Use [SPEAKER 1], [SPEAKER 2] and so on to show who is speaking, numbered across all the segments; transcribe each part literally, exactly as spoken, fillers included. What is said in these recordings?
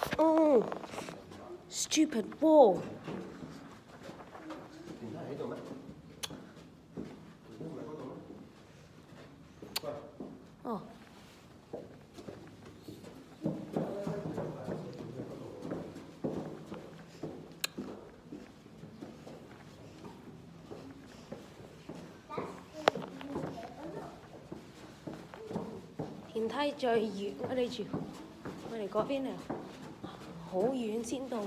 [SPEAKER 1] Oh, stupid wall. Oh. Điện梯最遠，我哋住，我哋嗰邊啊，好遠先到。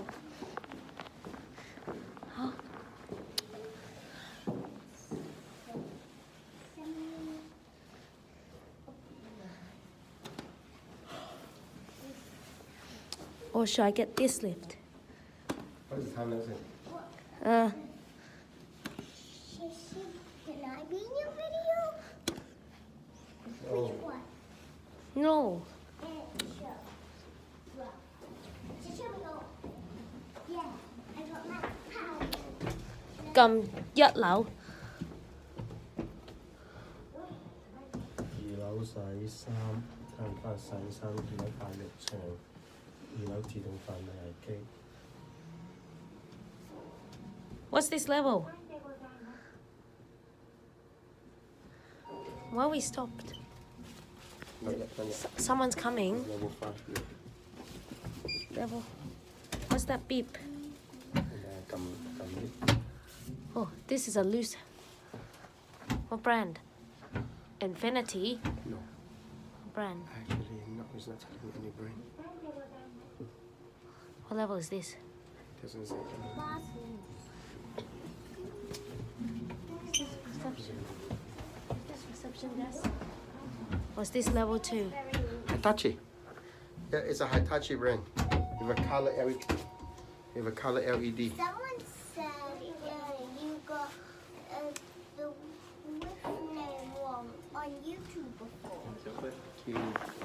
[SPEAKER 1] 嚇！Or should I get this lift?
[SPEAKER 2] What is the time is it?
[SPEAKER 1] Uh.
[SPEAKER 3] Can I be in your video?
[SPEAKER 2] Oh.
[SPEAKER 3] Which one?
[SPEAKER 1] No.
[SPEAKER 3] And show. Well, so show me go. Yeah, I got my power.
[SPEAKER 1] 撳一樓。
[SPEAKER 2] 二樓洗衫，睇人翻洗衫，二樓大浴場，二樓自動販賣機。
[SPEAKER 1] What's this level? Why we stopped?
[SPEAKER 2] Not yet, not yet.
[SPEAKER 1] S someone's coming.
[SPEAKER 2] Level five. Yeah.
[SPEAKER 1] Level. What's that beep?
[SPEAKER 2] And, uh, come, come in.
[SPEAKER 1] Oh, this is a loose. What brand? Infinity.
[SPEAKER 2] No,
[SPEAKER 1] Brand.
[SPEAKER 2] actually, no, it's not telling me any brand.
[SPEAKER 1] What level is this?
[SPEAKER 2] It doesn't say.
[SPEAKER 1] Reception. This reception desk. Was this level two?
[SPEAKER 2] Hitachi. Yeah, it's a Hitachi brand. With a color L E D. With a color L E D.
[SPEAKER 3] Someone said uh, you got uh, the whip name one on YouTube before.
[SPEAKER 2] Cute.